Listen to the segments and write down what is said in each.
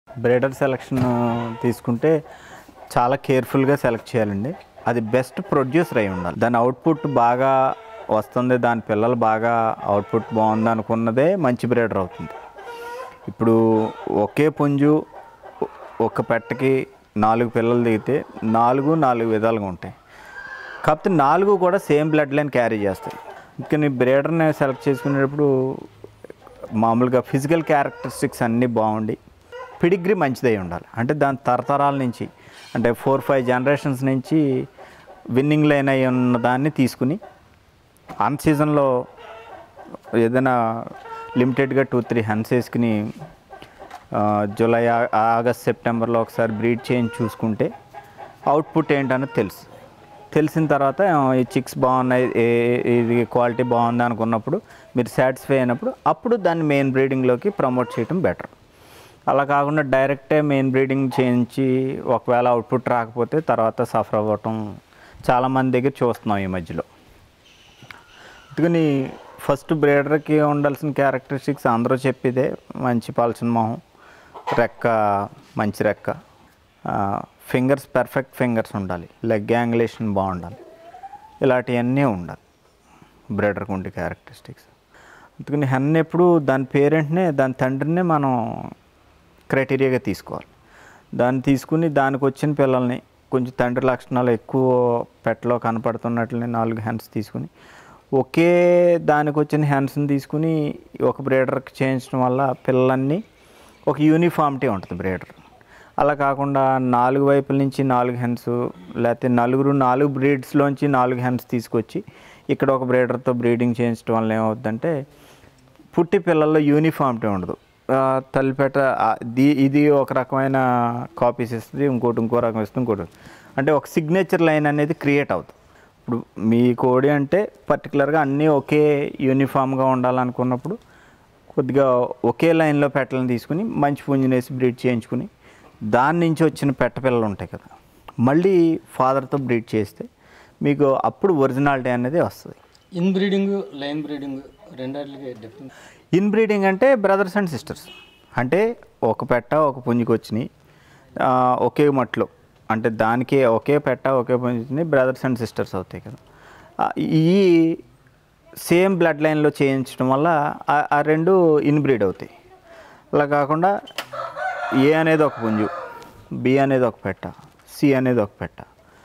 Breeder selection తీసుకుంటే చాలా కేర్ఫుల్గా సెలెక్ట్ చేయాలండి. అది బెస్ట్ ప్రొడ్యూసర్ అయి ఉండాలి. దాని అవుట్పుట్ బాగా వస్తుంది, దాని పిల్లలు బాగా అవుట్పుట్ బాగుంది అనుకున్నదే మంచి బ్రీడర్ అవుతుంది. ఇప్పుడు ఒకే పుంజు ఒక పెట్టకి 4 పిల్లలు దిగితే 4 విధాలుగా ఉంటాయి. కాకపోతే 4 కూడా సేమ్ బ్లడ్ లైన్ క్యారీ చేస్తాయి. అందుకని బ్రీడర్ని సెలెక్ట్ చేసుకునేటప్పుడు మామూలుగా ఫిజికల్ క్యారెక్టరిస్టిక్స్ అన్నీ బాగుండి పిడిగ్రీ మంచిదై ఉండాలి. అంటే దాని తరతరాల నుంచి అంటే 4-5 జనరేషన్స్ నుంచి విన్నింగ్ లైన్ అయి ఉన్న దాన్ని తీసుకుని అన్ సీజన్లో ఏదైనా లిమిటెడ్గా 2-3 హెన్స్ వేసుకుని జూలై, ఆగస్ట్, సెప్టెంబర్లో ఒకసారి బ్రీడ్ చేంజ్ చూసుకుంటే అవుట్పుట్ ఏంటన్నది తెలిసిన తర్వాత ఈ చిక్స్ బాగున్నాయి, ఇది క్వాలిటీ బాగుంది అనుకున్నప్పుడు మీరు సాటిస్ఫై అయినప్పుడు అప్పుడు దాన్ని మెయిన్ బ్రీడింగ్లోకి ప్రమోట్ చేయడం బెటర్. అలా కాకుండా డైరెక్టే మెయిన్ బ్రీడింగ్ చేయించి ఒకవేళ అవుట్పుట్ రాకపోతే తర్వాత సఫర్ అవ్వటం చాలామంది దగ్గర చూస్తున్నాం ఈ మధ్యలో. అందుకని ఫస్ట్ బ్రీడర్కి ఉండాల్సిన క్యారెక్టరిస్టిక్స్ అందరూ చెప్పేదే మంచి పల్చన మొహం, రెక్క మంచి రెక్క, ఫింగర్స్ పర్ఫెక్ట్ ఫింగర్స్ ఉండాలి, లెగ్ యాంగులేషన్ బాగుండాలి, ఇలాంటివన్నీ ఉండాలి బ్రీడర్కి ఉండే క్యారెక్టరిస్టిక్స్. అందుకని హెన్ ఎప్పుడు దాని పేరెంట్నే దాని తండ్రినే మనం క్రైటీరియాగా తీసుకోవాలి. దాన్ని తీసుకుని దానికి వచ్చిన పిల్లల్ని కొంచెం తండ్రి లక్షణాలు ఎక్కువ పెట్టలో కనపడుతున్నట్లని 4 హెన్స్ తీసుకుని ఒకే దానికి వచ్చిన హెన్స్ని తీసుకుని ఒక బ్రీడర్కి చేయించడం వల్ల పిల్లలన్నీ ఒక యూనిఫామిటీ ఉంటుంది బ్రీడర్. అలా కాకుండా 4 వైపుల నుంచి 4 హెన్స్ లేకపోతే 4 బ్రీడ్స్లోంచి 4 హెన్స్ తీసుకొచ్చి ఇక్కడ ఒక బ్రీడర్తో బ్రీడింగ్ చేయించడం వల్ల ఏమవుతుందంటే పుట్టి పిల్లల్లో యూనిఫామిటీ ఉండదు. తల్లిపేట ఇది ఒక రకమైన కాపీస్ ఇస్తుంది, ఇంకో రకం ఇస్తుంది, ఇంకోటి అంటే ఒక సిగ్నేచర్ లైన్ అనేది క్రియేట్ అవుతుంది. ఇప్పుడు మీ కోడి అంటే పర్టికులర్గా అన్నీ ఒకే యూనిఫామ్గా ఉండాలనుకున్నప్పుడు కొద్దిగా ఒకే లైన్లో పెట్టలను తీసుకుని మంచి పుంజునేసి బ్రీడ్ చేయించుకుని దాని నుంచి వచ్చిన పెట్ట పిల్లలు ఉంటాయి కదా మళ్ళీ ఫాదర్తో బ్రీడ్ చేస్తే మీకు అప్పుడు ఒరిజినాలిటీ అనేది వస్తుంది. ఇన్ బ్రీడింగ్, లైన్ బ్రీడింగ్ రెండాటికి డిఫరెన్స్. ఇన్ బ్రీడింగ్ అంటే బ్రదర్స్ అండ్ సిస్టర్స్, అంటే ఒక పెట్ట ఒక పుంజుకి వచ్చినాయి ఒకే మట్లో, అంటే దానికి ఒకే పెట్ట ఒకే పుంజుని బ్రదర్స్ అండ్ సిస్టర్స్ అవుతాయి కదా. ఈ సేమ్ బ్లడ్ లైన్లో చేయించడం వల్ల ఆ రెండు ఇన్ బ్రీడ్ అవుతాయి. అలా కాకుండా ఏ అనేది ఒక పుంజు, బి అనేది ఒక పెట్ట, సి అనేది ఒక పెట్ట,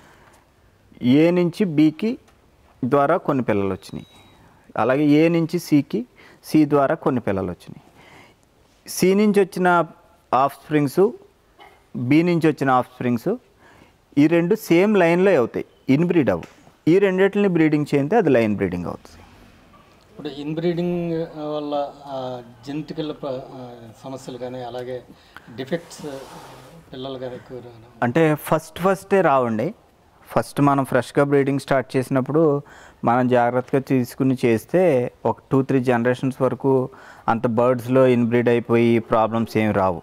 ఏ నుంచి బికి ద్వారా కొన్ని పిల్లలు వచ్చినాయి, అలాగే ఏ నుంచి సికి సి ద్వారా కొన్ని పిల్లలు వచ్చినాయి. సి నుంచి వచ్చిన ఆఫ్ స్ప్రింగ్స్, బి నుంచి వచ్చిన ఆఫ్ స్ప్రింగ్స్ ఈ రెండు సేమ్ లైన్లో అవుతాయి, ఇన్ బ్రీడ్ అవ్వు. ఈ రెండింటిని బ్రీడింగ్ చేస్తే అది లైన్ బ్రీడింగ్ అవుతుంది. ఇప్పుడు ఇన్ బ్రీడింగ్ వల్ల జెనెటికల్ సమస్యలు కానీ అలాగే డిఫెక్ట్స్ పిల్లలు కానీ ఎక్కువ అంటే ఫస్టే రావండి. ఫస్ట్ మనం ఫ్రెష్గా బ్రీడింగ్ స్టార్ట్ చేసినప్పుడు మనం జాగ్రత్తగా తీసుకుని చేస్తే ఒక 2-3 జనరేషన్స్ వరకు అంత బర్డ్స్లో ఇన్బ్రీడ్ అయిపోయి ప్రాబ్లమ్స్ ఏమి రావు.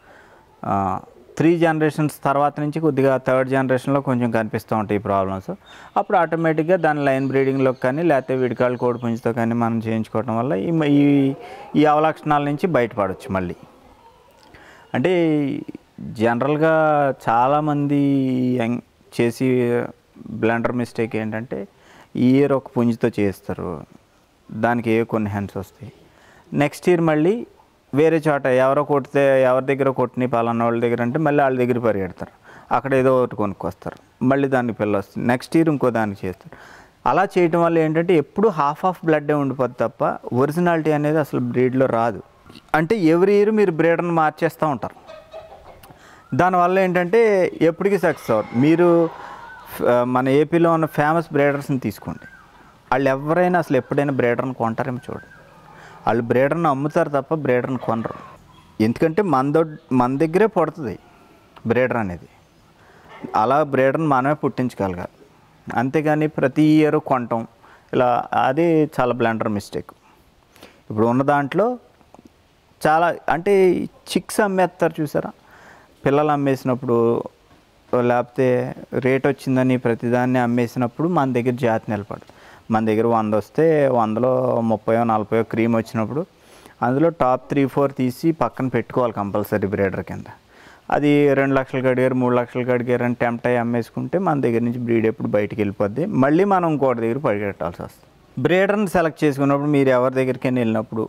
3 జనరేషన్స్ తర్వాత నుంచి కొద్దిగా 3rd జనరేషన్లో కొంచెం కనిపిస్తూ ఉంటాయి ఈ ప్రాబ్లమ్స్. అప్పుడు ఆటోమేటిక్గా దాని లైన్ బ్రీడింగ్లోకి కానీ లేకపోతే విడికాళ్ళు కోడి పుంజుతో కానీ మనం చేయించుకోవడం వల్ల ఈ అవలక్షణాల నుంచి బయటపడవచ్చు మళ్ళీ. అంటే జనరల్గా చాలామంది చేసి బ్లండర్ మిస్టేక్ ఏంటంటే ఈ ఇయర్ ఒక పుంజుతో చేస్తారు, దానికి కొన్ని హెన్స్ వస్తాయి. నెక్స్ట్ ఇయర్ మళ్ళీ వేరే చోట ఎవరి దగ్గర కొట్టినాయి పలానా వాళ్ళ దగ్గర అంటే మళ్ళీ వాళ్ళ దగ్గర పరిగెడతారు, అక్కడ ఏదో ఒకటి కొనుక్కొస్తారు, మళ్ళీ దానికి పిల్ల వస్తుంది, నెక్స్ట్ ఇయర్ ఇంకో దానికి చేస్తారు. అలా చేయటం వల్ల ఏంటంటే ఎప్పుడు హాఫ్ బ్లడ్డే ఉండిపోద్ది తప్ప ఒరిజినాలిటీ అనేది అసలు బ్రీడ్లో రాదు. అంటే ఎవ్రీ ఇయర్ మీరు బ్రీడర్ని మార్చేస్తూ ఉంటారు. దానివల్ల ఏంటంటే ఎప్పటికీ సక్సెస్ అవ్వరు. మీరు మన ఏపీలో ఉన్న ఫేమస్ బ్రీడర్స్ని తీసుకోండి, వాళ్ళు ఎవరైనా అసలు ఎప్పుడైనా బ్రీడర్ని కొంటారేమో చూడండి. వాళ్ళు బ్రీడర్ని అమ్ముతారు తప్ప బ్రీడర్ని కొనరు. ఎందుకంటే మన దగ్గరే పుడుతుంది బ్రీడర్ అనేది. అలా బ్రీడర్ని మనమే పుట్టించగలగాలి, అంతేగాని ప్రతి ఇయర్ కొనటం ఇలా అది చాలా బ్లండర్ మిస్టేక్. ఇప్పుడు ఉన్న దాంట్లో చాలా అంటే చిక్స్ అమ్మేస్తారు చూసారా, పిల్లలు అమ్మేసినప్పుడు లేకపోతే రేట్ వచ్చిందని ప్రతిదాన్ని అమ్మేసినప్పుడు మన దగ్గర జాతి నిలబడదు. మన దగ్గర 100 వస్తే 100లో 30-40 క్రీమ్ వచ్చినప్పుడు అందులో టాప్ 3-4 తీసి పక్కన పెట్టుకోవాలి కంపల్సరీ బ్రీడర్ కింద. అది 2 లక్షలకి అడిగారు 3 లక్షలకి అడిగారు అని టెంప్ట్ అయ్యి అమ్మేసుకుంటే మన దగ్గర నుంచి బ్రీడ్ ఎప్పుడు బయటికి వెళ్ళిపోద్ది, మళ్ళీ మనం ఇంకోటి దగ్గర పరిగెట్టాల్సి వస్తుంది. బ్రీడర్ని సెలెక్ట్ చేసుకున్నప్పుడు మీరు ఎవరి దగ్గరికైనా వెళ్ళినప్పుడు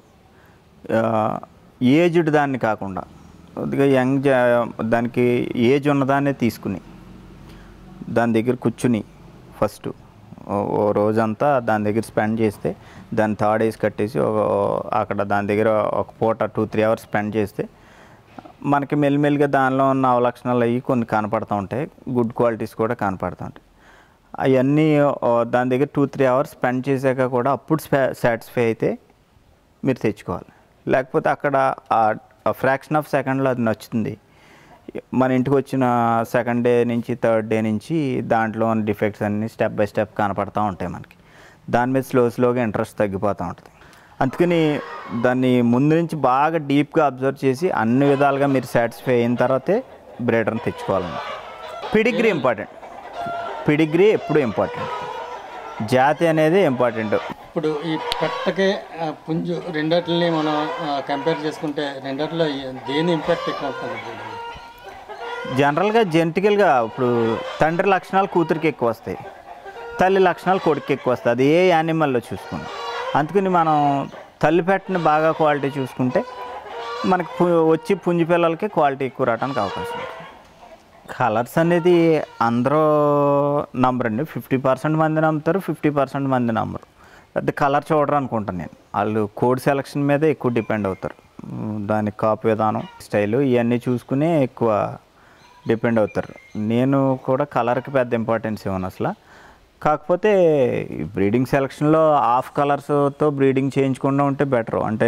ఏజ్డ్ దాన్ని కాకుండా కొద్దిగా యంగ్ దానికి ఏజ్ ఉన్నదాన్నే తీసుకుని దాని దగ్గర కూర్చుని ఫస్ట్ ఓ రోజంతా దాని దగ్గర స్పెండ్ చేస్తే, దాన్ని థర్డ్ వేసి కట్టేసి అక్కడ దాని దగ్గర ఒక పూట 2-3 అవర్స్ స్పెండ్ చేస్తే మనకి మెల్లిమెల్లిగా దానిలో ఉన్న అవలక్షణాలు అవి కొన్ని కనపడుతూ ఉంటాయి, గుడ్ క్వాలిటీస్ కూడా కనపడుతూ ఉంటాయి. అవన్నీ దాని దగ్గర 2-3 అవర్స్ స్పెండ్ చేశాక కూడా అప్పుడు సాటిస్ఫై అయితే మీరు తెచ్చుకోవాలి. లేకపోతే అక్కడ ఫ్రాక్షన్ ఆఫ్ సెకండ్లో అది నచ్చుతుంది, మన ఇంటికి వచ్చిన సెకండ్ డే నుంచి థర్డ్ డే నుంచి దాంట్లో ఉన్న డిఫెక్ట్స్ అన్నీ స్టెప్ బై స్టెప్ కనపడుతూ ఉంటాయి మనకి. దాని మీద స్లోగా ఇంట్రెస్ట్ తగ్గిపోతూ ఉంటుంది. అందుకని దాన్ని ముందు నుంచి బాగా డీప్గా అబ్జర్వ్ చేసి అన్ని విధాలుగా మీరు సాటిస్ఫై అయిన తర్వాతే బ్రీడర్ని తెచ్చుకోవాలండి. పిడిగ్రీ ఇంపార్టెంట్, పిడిగ్రీ ఎప్పుడు ఇంపార్టెంట్, జాతి అనేది ఇంపార్టెంట్. ఇప్పుడు ఈ పెట్టకే పుంజు రెండిటిని మనం కంపేర్ చేసుకుంటే రెండిట్లో దేని ఇంపాక్ట్ ఎక్కువ ఉంటుంది? జనరల్గా జెనెటికల్గా ఇప్పుడు తండ్రి లక్షణాలు కూతురికి ఎక్కువ వస్తాయి, తల్లి లక్షణాలు కొడుకు ఎక్కువ వస్తాయి, అది ఏ యానిమల్లో చూసుకున్నాం. అందుకని మనం తల్లి పెట్టని బాగా క్వాలిటీ చూసుకుంటే మనకు వచ్చి పుంజు పిల్లలకి క్వాలిటీ ఎక్కువ రావడానికి అవకాశం ఉంది. కలర్స్ అనేది అందరూ నమ్మరండి, 50% మంది నమ్ముతారు, 50% మంది నమ్మరు. అది కలర్ చూడరు అనుకుంటాను నేను. వాళ్ళు కోడ్ సెలక్షన్ మీదే ఎక్కువ డిపెండ్ అవుతారు, దాని కాపు విధానం స్టైలు ఇవన్నీ చూసుకునే ఎక్కువ డిపెండ్ అవుతారు. నేను కూడా కలర్కి పెద్ద ఇంపార్టెన్స్ ఇవ్వను అసలు. కాకపోతే బ్రీడింగ్ సెలక్షన్లో హాఫ్ కలర్స్తో బ్రీడింగ్ చేయించకుండా ఉంటే బెటరు. అంటే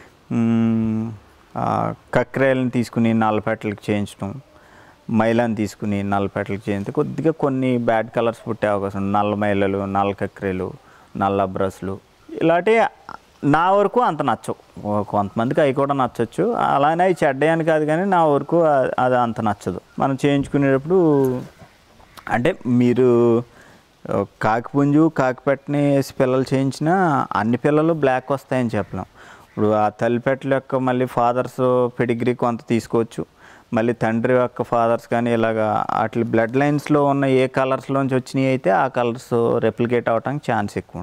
కక్రేలను తీసుకుని నల్లపెట్టలకి చేయించడం, మైలాన్ని తీసుకుని నల్లపెట్టలకి చేయించి కొద్దిగా కొన్ని బ్యాడ్ కలర్స్ పుట్టే అవకాశం ఉంది. నల్ల మైలలు, నల్ల కక్రేలు, నల్ల బ్రస్లు ఇలాంటి నా వరకు అంత నచ్చవు. కొంతమందికి అవి కూడా నచ్చచ్చు, అలానే అవి చెడ్డయని కాదు, కానీ నా వరకు అది అంత నచ్చదు. మనం చేయించుకునేటప్పుడు అంటే మీరు కాకిపుంజు కాకిపెట్టని వేసి పిల్లలు చేయించినా అన్ని పిల్లలు బ్లాక్ వస్తాయని చెప్పలేం. ఇప్పుడు ఆ తల్లిపెట్టల యొక్క మళ్ళీ ఫాదర్స్ పెడిగ్రీ కొంత తీసుకోవచ్చు, మళ్ళీ తండ్రి యొక్క ఫాదర్స్ కానీ ఇలాగా అట్లా బ్లడ్ లైన్స్లో ఉన్న ఏ కలర్స్లోంచి వచ్చినాయి అయితే ఆ కలర్స్ రెప్లికేట్ అవ్వడానికి ఛాన్స్ ఎక్కువ.